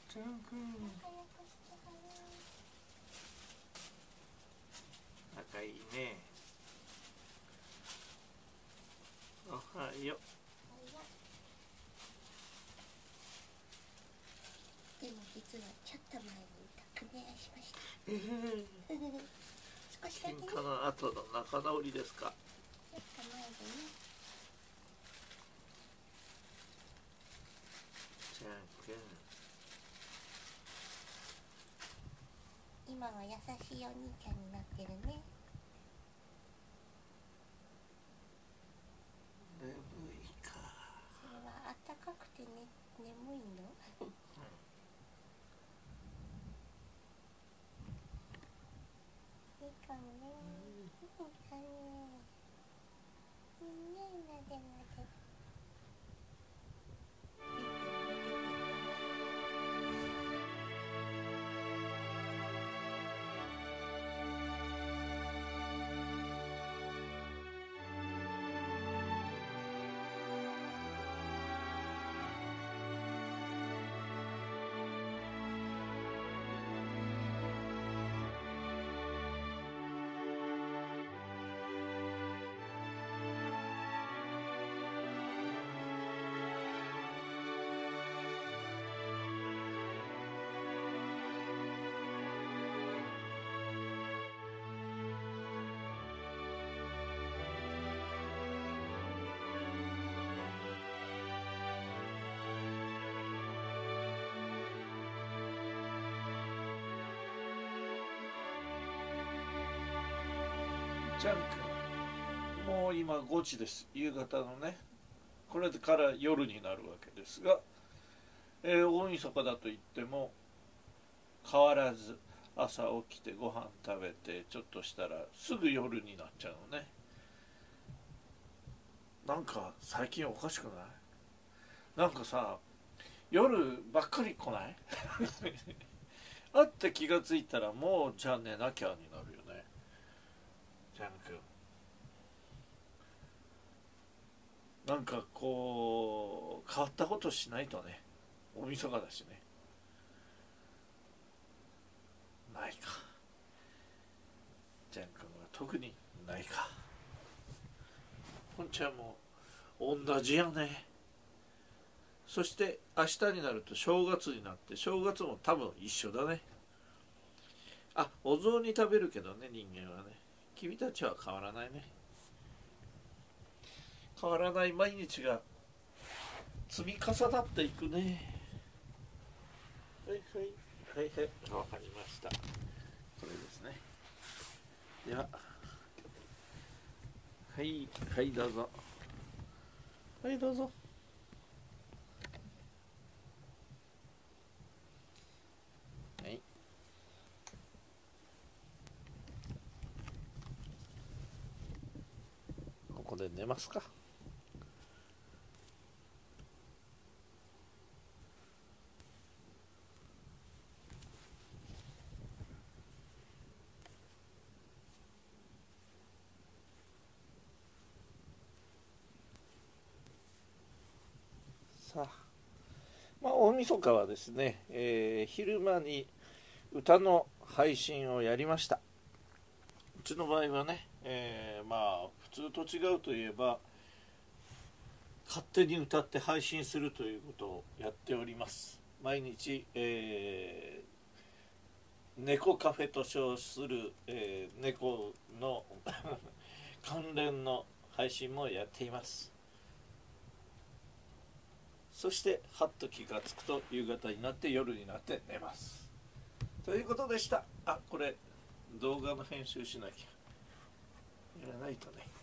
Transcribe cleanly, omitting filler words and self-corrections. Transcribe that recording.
ちゃんくん仲いいね。おはよう。 でも実はちょっと前に革命しました。少しだけね。 喧嘩の後の仲直りですか。 ちょっと前でね。 ちゃんくん。 今は優しいお兄ちゃんになってるね。 眠いか。 それはあったかくてね、眠いの？いいかもね。いいかね。いいね、なでなで。 ちゃんくん、もう今5時です。夕方のね。これから夜になるわけですが、大晦日だと言っても変わらず朝起きてご飯食べてちょっとしたらすぐ夜になっちゃうのね。なんか最近おかしくない？なんかさ、夜ばっかり来ない？あって気がついたらもうじゃあ寝なきゃになるよね。ちゃんくん、なんかこう変わったことしないとね。大晦日だしね。ないか。ちゃんくんは特にないか。ほんちゃんも同じやね。そして明日になると正月になって、正月も多分一緒だね。あ、お雑煮食べるけどね、人間はね。君たちは変わらないね。変わらない毎日が積み重なっていくね。はいはいはいはい、わかりました。これですね。では、はいはいどうぞ。はいどうぞ。はい。ここで寝ますか。さあ、まあ、大晦日はですね、昼間に歌の配信をやりました。うちの場合はね、まあ普通と違うといえば勝手に歌って配信するということをやっております。毎日、猫カフェと称する、猫の関連の配信もやっています。そしてはっと気がつくと夕方になって夜になって寝ますということでした。あ、これ動画の編集しなきゃやらないとね。